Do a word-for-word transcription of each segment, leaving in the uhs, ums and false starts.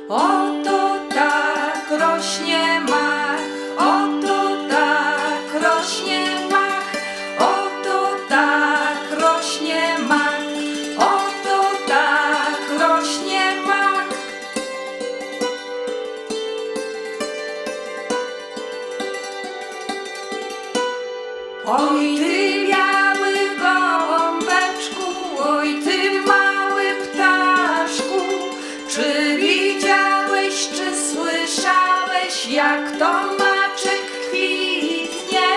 Oto tak rośnie mak, oto tak rośnie mak, oto tak rośnie mak, oto tak rośnie mak. Oj ty biały gołąbeczku, oj ty mały ptaszku, czy widziałeś, czy słyszałeś, jak to maczek kwitnie?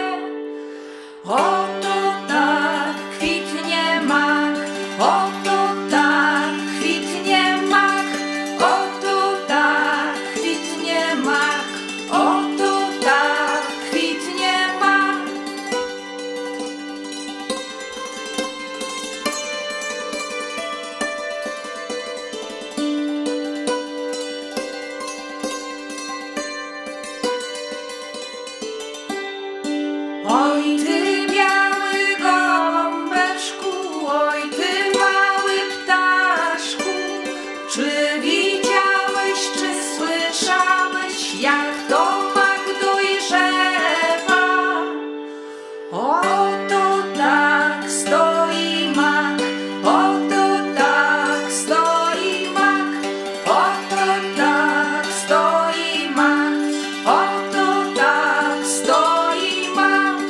Oto tak kwitnie mak, oto tak kwitnie mak, oto tak kwitnie mak, oto tak kwitnie mak. Oj ty biały gołąbeczku, oj ty mały ptaszku, czy widziałeś, czy słyszałeś, jak to mak dojrzewa? Oto tak stoi mak, oto tak stoi mak, oto tak stoi mak, oto tak stoi mak.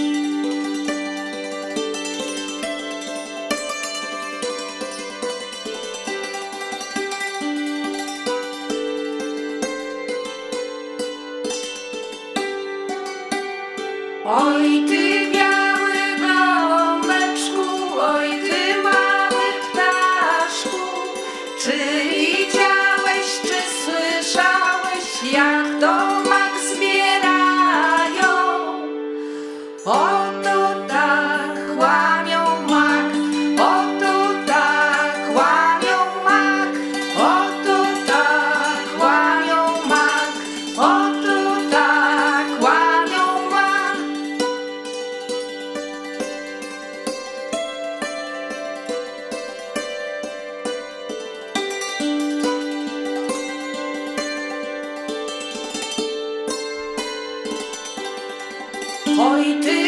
Oj ty biały gołąbeczku, oj ty mały ptaszku, czy widziałeś, czy słyszałeś, jak to mak zbierają? Oto tak łamią mak, oto tak łamią mak, oto tak łamią mak, oto tak łamią mak. Oj ty